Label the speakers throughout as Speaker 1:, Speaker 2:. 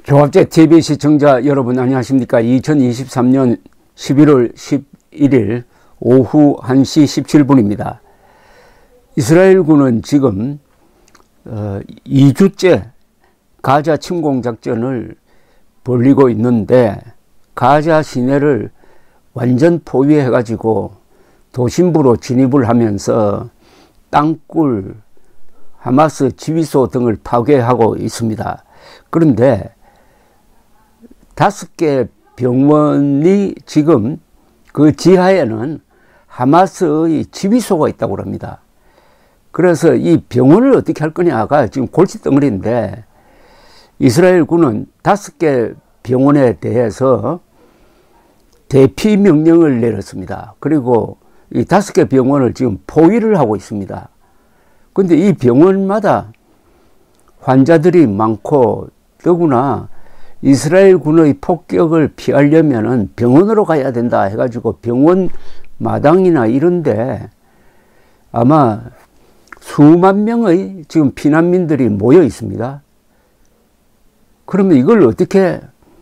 Speaker 1: 교합제 TV 시청자 여러분 안녕하십니까. 2023년 11월 11일 오후 1시 17분입니다. 이스라엘군은 지금 2주째 가자 침공작전을 벌이고 있는데 가자 시내를 완전 포위해 가지고 도심부로 진입을 하면서 땅굴, 하마스 지휘소 등을 파괴하고 있습니다. 그런데 5개 병원이 지금 그 지하에는 하마스의 지휘소가 있다고 합니다. 그래서 이 병원을 어떻게 할 거냐가 지금 골칫덩어리인데, 이스라엘군은 5개 병원에 대해서 대피 명령을 내렸습니다. 그리고 이 5개 병원을 지금 포위를 하고 있습니다. 근데 이 병원마다 환자들이 많고, 더구나 이스라엘군의 폭격을 피하려면은 병원으로 가야 된다 해가지고 병원 마당이나 이런데 아마 수만 명의 지금 피난민들이 모여 있습니다. 그러면 이걸 어떻게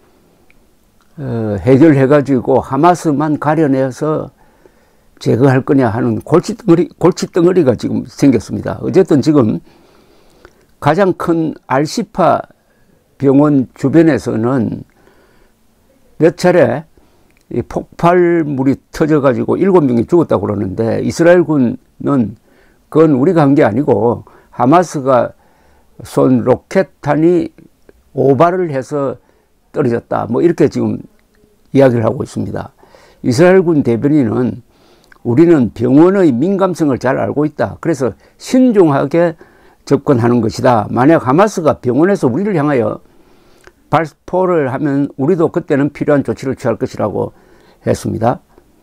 Speaker 1: 해결해가지고 하마스만 가려내서 제거할 거냐 하는 골칫덩어리가 지금 생겼습니다. 어쨌든 지금 가장 큰 알시파 병원 주변에서는 몇 차례 이 폭발물이 터져가지고 7명이 죽었다고 그러는데, 이스라엘군은 그건 우리가 한 게 아니고 하마스가 쏜 로켓탄이 오발을 해서 떨어졌다, 뭐 이렇게 지금 이야기를 하고 있습니다. 이스라엘군 대변인은 우리는 병원의 민감성을 잘 알고 있다. 그래서 신중하게 접근하는 것이다. 만약 하마스가 병원에서 우리를 향하여 발포를 하면 우리도 그때는 필요한 조치를 취할 것이라고 했습니다.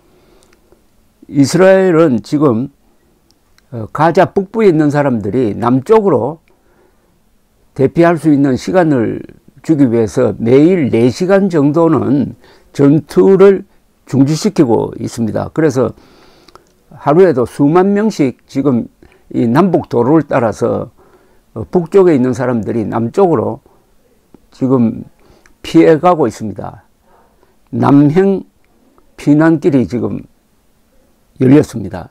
Speaker 1: 이스라엘은 지금 가자 북부에 있는 사람들이 남쪽으로 대피할 수 있는 시간을 주기 위해서 매일 4시간 정도는 전투를 중지시키고 있습니다. 그래서 하루에도 수만 명씩 지금 이 남북 도로를 따라서 북쪽에 있는 사람들이 남쪽으로 지금 피해가고 있습니다. 남행 피난길이 지금 열렸습니다.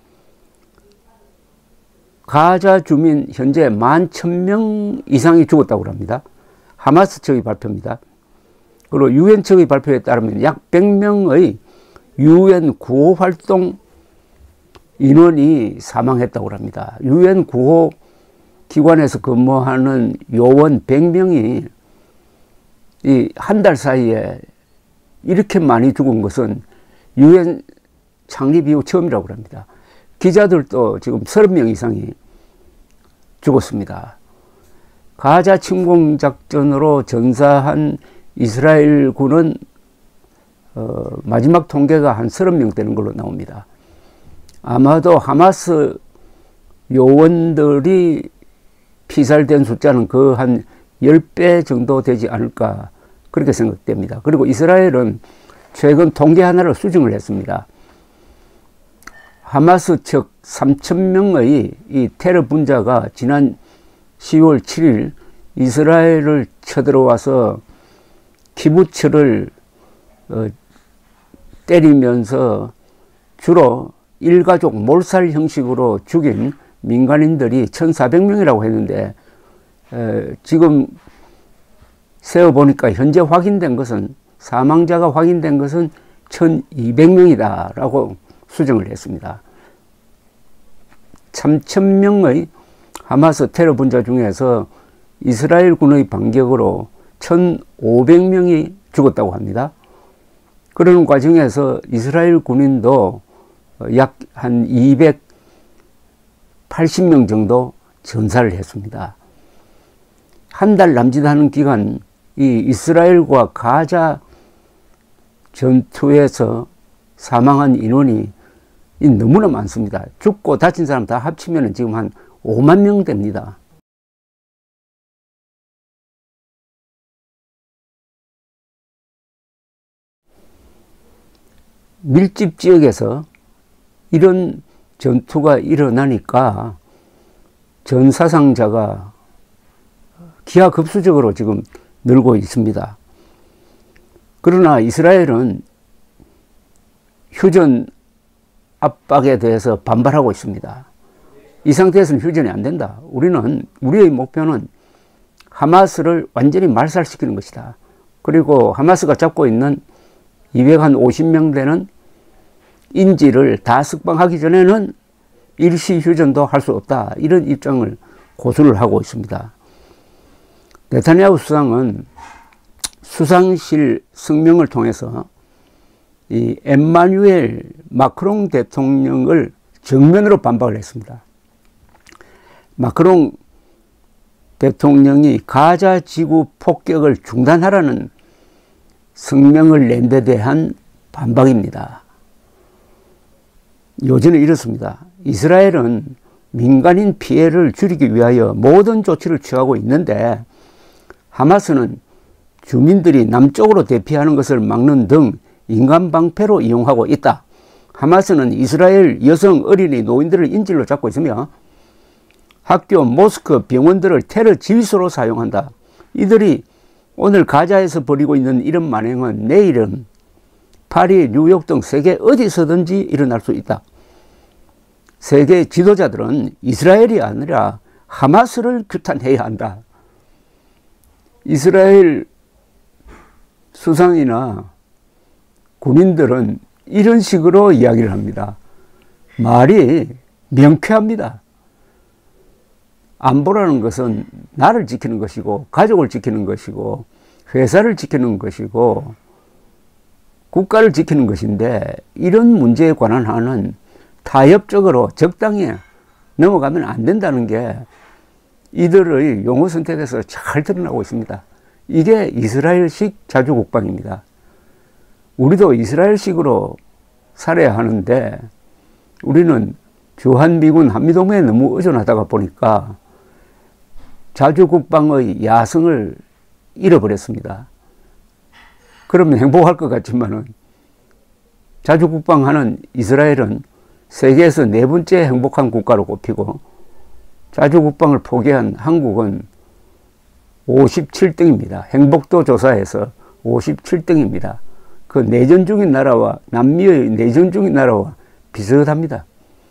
Speaker 1: 가자 주민 현재 11,000명 이상이 죽었다고 합니다. 하마스 측의 발표입니다. 그리고 유엔 측의 발표에 따르면 약 100명의 유엔 구호 활동 인원이 사망했다고 합니다. 유엔 구호 기관에서 근무하는 요원 100명이 이 한 달 사이에 이렇게 많이 죽은 것은 유엔 창립 이후 처음이라고 합니다. 기자들도 지금 30명 이상이 죽었습니다. 가자 침공작전으로 전사한 이스라엘군은 마지막 통계가 한 30명 되는 걸로 나옵니다. 아마도 하마스 요원들이 피살된 숫자는 그 한 10배 정도 되지 않을까, 그렇게 생각됩니다. 그리고 이스라엘은 최근 통계 하나를 수정을 했습니다. 하마스 측 3,000명의 이 테러 분자가 지난 10월 7일 이스라엘을 쳐들어와서 키부츠를 때리면서 주로 일가족 몰살 형식으로 죽인 민간인들이 1,400명이라고 했는데, 지금 세어보니까 현재 확인된 것은, 사망자가 확인된 것은 1,200명이다 라고 수정을 했습니다. 3,000명의 하마스 테러 분자 중에서 이스라엘군의 반격으로 1,500명이 죽었다고 합니다. 그러는 과정에서 이스라엘 군인도 약 한 280명 정도 전사를 했습니다. 한 달 남짓하는 기간, 이 이스라엘과 가자 전투에서 사망한 인원이 너무나 많습니다. 죽고 다친 사람 다 합치면 지금 한 5만 명 됩니다. 밀집 지역에서 이런 전투가 일어나니까 전 사상자가 기하급수적으로 지금 늘고 있습니다. 그러나 이스라엘은 휴전 압박에 대해서 반발하고 있습니다. 이 상태에서는 휴전이 안 된다. 우리의 목표는 하마스를 완전히 말살시키는 것이다. 그리고 하마스가 잡고 있는 250명 되는 인질을 다 석방하기 전에는 일시 휴전도 할 수 없다. 이런 입장을 고수를 하고 있습니다. 네타냐후 수상은 수상실 성명을 통해서 이 엠마뉴엘 마크롱 대통령을 정면으로 반박을 했습니다. 마크롱 대통령이 가자 지구 폭격을 중단하라는 성명을 낸 데 대한 반박입니다. 요지는 이렇습니다. 이스라엘은 민간인 피해를 줄이기 위하여 모든 조치를 취하고 있는데 하마스는 주민들이 남쪽으로 대피하는 것을 막는 등 인간 방패로 이용하고 있다. 하마스는 이스라엘 여성, 어린이, 노인들을 인질로 잡고 있으며 학교, 모스크, 병원들을 테러 지휘소로 사용한다. 이들이 오늘 가자에서 벌이고 있는 이런 만행은 내일은 파리, 뉴욕 등 세계 어디서든지 일어날 수 있다. 세계 지도자들은 이스라엘이 아니라 하마스를 규탄해야 한다. 이스라엘 수상이나 군인들은 이런 식으로 이야기를 합니다. 말이 명쾌합니다. 안보라는 것은 나를 지키는 것이고 가족을 지키는 것이고 회사를 지키는 것이고 국가를 지키는 것인데 이런 문제에 관한 한은 타협적으로 적당히 넘어가면 안 된다는 게 이들의 용어 선택에서 잘 드러나고 있습니다. 이게 이스라엘식 자주국방입니다. 우리도 이스라엘식으로 살아야 하는데 우리는 주한미군 한미동맹에 너무 의존하다가 보니까 자주국방의 야성을 잃어버렸습니다. 그러면 행복할 것 같지만은 자주국방하는 이스라엘은 세계에서 4번째 행복한 국가로 꼽히고 자주국방을 포기한 한국은 57등입니다. 행복도 조사에서 57등입니다. 그 내전 중인 나라와 남미의 내전 중인 나라와 비슷합니다.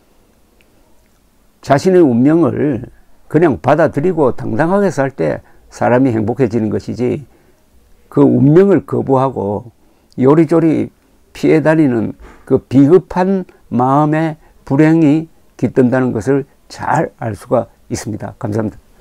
Speaker 1: 자신의 운명을 그냥 받아들이고 당당하게 살 때 사람이 행복해지는 것이지 그 운명을 거부하고 요리조리 피해 다니는 그 비겁한 마음의 불행이 깃든다는 것을 잘 알 수가 있습니다. 감사합니다.